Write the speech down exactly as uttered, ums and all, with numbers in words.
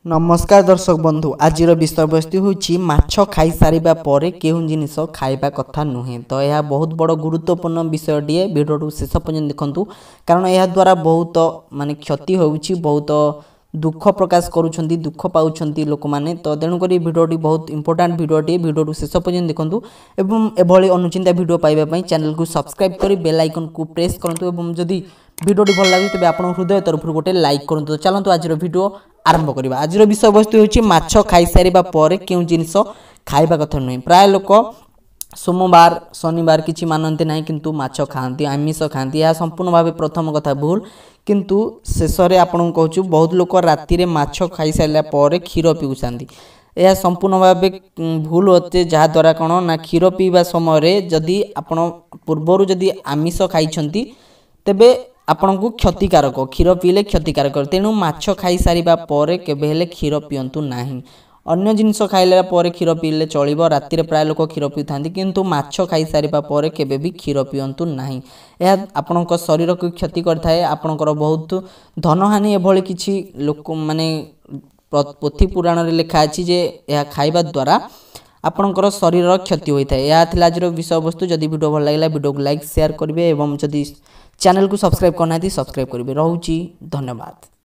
नमस्कार दर्शक बंधु आज विषय वस्तु हूँ माछ खाई सारिबा परे केउं जिनिस खाइबा कथा नुहे। तो यह बहुत बड़ गुरुत्वपूर्ण विषयटीए भिडियो शेष पर्यंत देखंतु कारण यह द्वारा बहुत माने क्षति होउछि बहुत दुख प्रकाश करूछंती दुख पाउछंती लोक माने। तो तेणुक भिडियोटी बहुत इंपोर्टेंट भिडियोटी भिडियो शेष पर्यंत देखंतु एवं एभली अनुचिंता भिडियो पाइबा पई चैनल को सब्सक्राइब करी बेल आइकन को प्रेस करंतु एवं जदि भिडियोटी भल लागे तबे आपण हृदय तरफ गोटे लाइक करंतु। चलंतु आज भिडियो आरंभ करबा। आज विषय वस्तु होछि माछ खाई सारिबा परे केउं जिनिस खाइबा कथा नुहे। प्राय लोक सोमवार शनिवार किछि मानते नाही किंतु माछ खाआंती आमिष खाआंती या संपूर्ण भाव प्रथम कथा भूल किंतु शेष रे आपण कहूछु बहुत लोक राति रे माछ खाई सारिला परे क्षीर पिउछांती यह संपूर्ण भाव भूल होते जहा द्वारा कोन ना क्षीर पीवा समय रे जदि आपण पूर्वरु जदि आमिष खाइछंती तेबे आपण को क्षतिकारक क्षीर पीले क्षतिकारक तेणु माछ खाई सारिबा परे केबे हेले क्षीर पियंतु नाही। अन्य जिनिस खाइला परे क्षीर पीले चलिबो। राति रे प्राय लोक क्षीर पिउथांती किंतु माछ खाई सारिबा परे केबे भी क्षीर पियंतु नाही। यह आपणक शरीर को क्षति करथाय आपणकर बहुत धनहानि एभली किछि लोक माने पोथी पुराण रे लिखा अछि जे यह खाइबा द्वारा आपणकर शरीर क्षति होता है। यह थिला आजर विषय वस्तु। जदि वीडियो भल लागला वीडियो को लाइक शेयर करेंगे एवं जदि चैनल को सब्सक्राइब करना सब्सक्राइब करेंगे। रहूची धन्यवाद।